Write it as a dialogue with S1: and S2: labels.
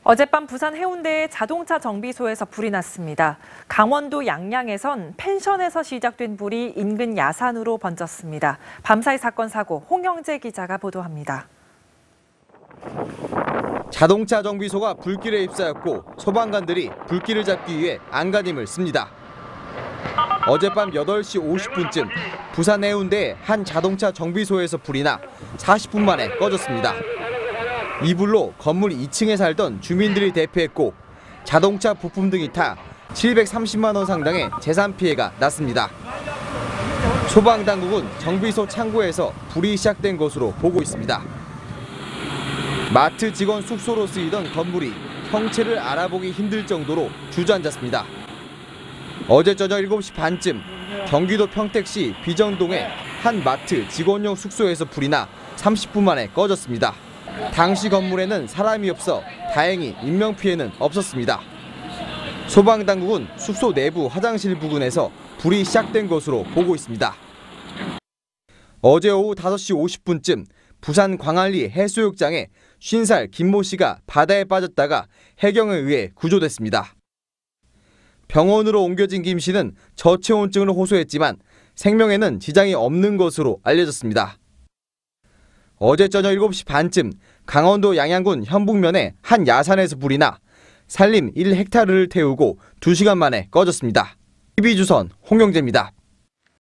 S1: 어젯밤 부산 해운대의 자동차 정비소에서 불이 났습니다. 강원도 양양에선 펜션에서 시작된 불이 인근 야산으로 번졌습니다. 밤사이 사건 사고 홍영재 기자가 보도합니다.
S2: 자동차 정비소가 불길에 휩싸였고 소방관들이 불길을 잡기 위해 안간힘을 씁니다. 어젯밤 8시 50분쯤 부산 해운대의 한 자동차 정비소에서 불이 나 40분 만에 꺼졌습니다. 이 불로 건물 2층에 살던 주민들이 대피했고 자동차 부품 등이 타 730만 원 상당의 재산 피해가 났습니다. 소방당국은 정비소 창고에서 불이 시작된 것으로 보고 있습니다. 마트 직원 숙소로 쓰이던 건물이 형체를 알아보기 힘들 정도로 주저앉았습니다. 어제 저녁 7시 반쯤 경기도 평택시 비정동의 한 마트 직원용 숙소에서 불이 나 30분 만에 꺼졌습니다. 당시 건물에는 사람이 없어 다행히 인명피해는 없었습니다. 소방당국은 숙소 내부 화장실 부근에서 불이 시작된 것으로 보고 있습니다. 어제 오후 5시 50분쯤 부산 광안리 해수욕장에 50살 김모 씨가 바다에 빠졌다가 해경에 의해 구조됐습니다. 병원으로 옮겨진 김 씨는 저체온증을 호소했지만 생명에는 지장이 없는 것으로 알려졌습니다. 어제 저녁 7시 반쯤 강원도 양양군 현북면의 한 야산에서 불이 나 산림 1헥타르를 태우고 2시간 만에 꺼졌습니다. TV조선 홍영재입니다.